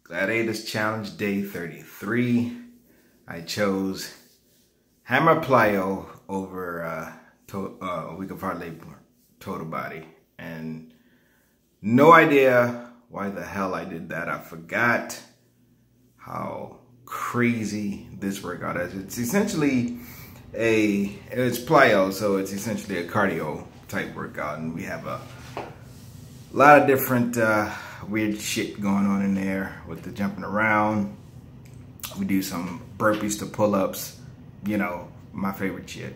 Gladiators Challenge Day 33. I chose Hammer Plyo over We Can Parlay Total Body. And no idea why the hell I did that. I forgot how crazy this workout is. It's essentially it's plyo, so it's essentially a cardio type workout, and we have a lot of different weird shit going on in there with the jumping around. We do some burpees to pull-ups, you know, my favorite shit.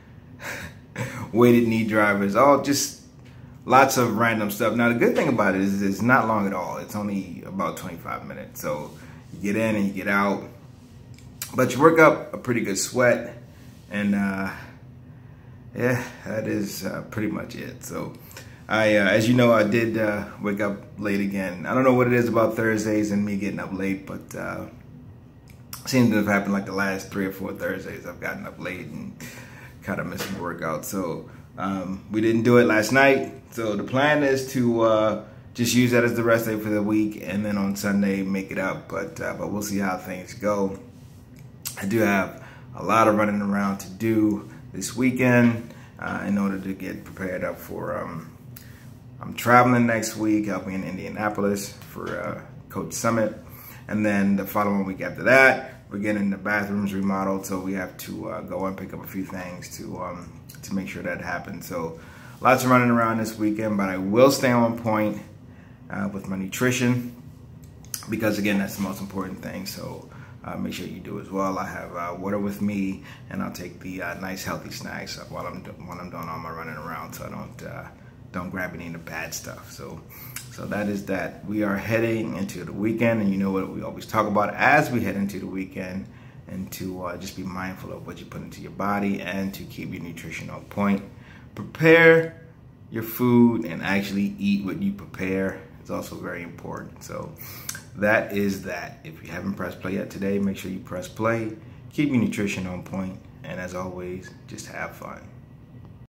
Weighted knee drivers, all just lots of random stuff. Now the good thing about it is it's not long at all. It's only about 25 minutes. So you get in and you get out, but you work up a pretty good sweat, and yeah, that is pretty much it. So as you know, I did wake up late again. I don't know what it is about Thursdays and me getting up late, but seems to have happened like the last 3 or 4 Thursdays. I've gotten up late and kind of missing the workout. So we didn't do it last night. So the plan is to just use that as the rest day for the week, and then on Sunday make it up. But we'll see how things go. I do have a lot of running around to do this weekend in order to get prepared up for. I'm traveling next week. I'll be in Indianapolis for Coach Summit, and then the following week after that, we're getting the bathrooms remodeled, so we have to go and pick up a few things to make sure that happens. So lots of running around this weekend, but I will stay on point with my nutrition, because again, that's the most important thing. So make sure you do as well. I have water with me, and I'll take the nice healthy snacks while I'm doing all my running around, so I don't grab any of the bad stuff. So that is that. We are heading into the weekend, and you know what we always talk about as we head into the weekend, and to just be mindful of what you put into your body and to keep your nutrition on point. Prepare your food and actually eat what you prepare. It's also very important. So that is that. If you haven't pressed play yet today, make sure you press play. Keep your nutrition on point, and as always, just have fun.